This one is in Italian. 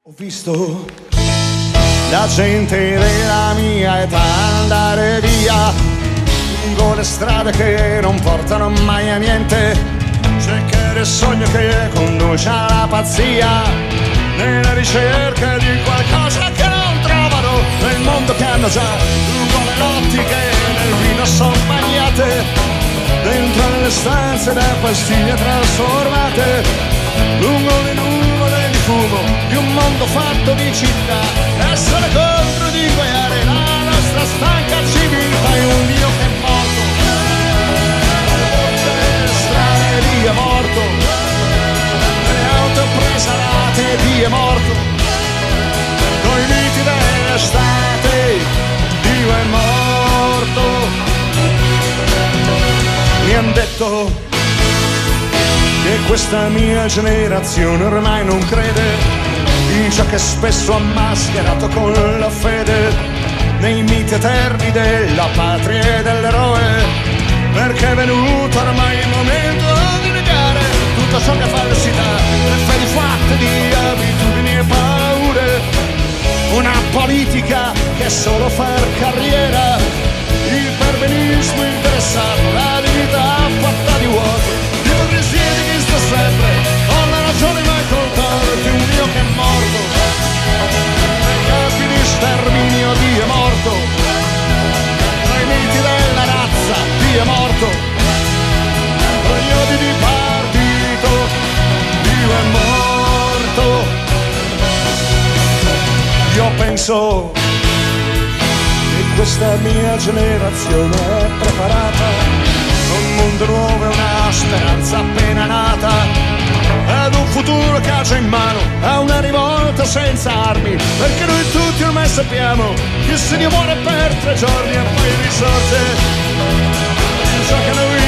Ho visto la gente della mia età andare via lungo le strade che non portano mai a niente, cercare il sogno che conduce alla pazzia, nella ricerca di qualcosa che non trovano nel mondo che hanno già, lungo le notti che nel vino sono bagnate, dentro le stanze da pastiglie trasformate, lungo le nuvole di fumo di un mondo fatto di città, essere contro di ingoiare la nostra stanca civiltà e un Dio che è morto, le strade Dio è morto, le auto presalate Dio è morto, coi miti dell'estate Dio è morto. Mi han detto che questa mia generazione ormai non crede in ciò che spesso ha mascherato con la fede nei miti eterni della patria e dell'eroe, perché è venuto ormai il momento di negare tutto ciò che è falsità, le fedi fatte di abitudini e paure, una politica che è solo far carriera, il perbenismo interessato, la dignità fatta di vuoto, l'ipocrisia di chi sta sempre con la ragione mai contare più un Dio che è morto, nei campi di sterminio Dio è morto, nei miti della razza Dio è morto, negli odi di partito Dio è morto. Io penso che questa mia generazione è preparata a un mondo nuovo e una speranza appena nata, ad un futuro che ha già in mano, a una rivolta senza armi, perché noi tutti ormai sappiamo che se Dio muore per 3 giorni e poi risorge, ciò che noi